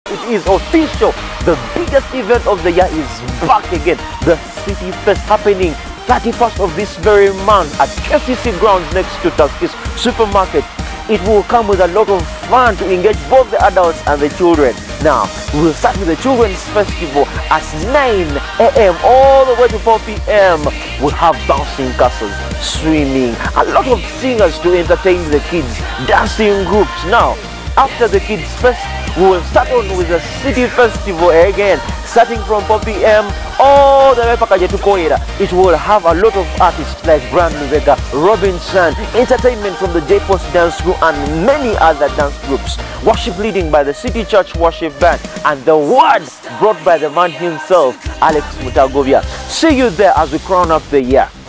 it is official. The biggest event of the year is back again. The City Fest happening 31st of this very month at kCCA grounds next to Tuskeys Supermarket. It will come with a lot of fun to engage both the adults and the children. Now, we'll start with the Children's Festival at 9 a.m. all the way to 4 p.m. We'll have bouncing castles, swimming, a lot of singers to entertain the kids, dancing groups. Now, after the Kids Fest, we will start on with the City Festival again, starting from 4 p.m. all the way to Koira. It will have a lot of artists like Brand Vega, Robinson, entertainment from the J-Post Dance Crew and many other dance groups. Worship leading by the City Church Worship Band and the word brought by the man himself, Alex Mutagovia. See you there as we crown up the year.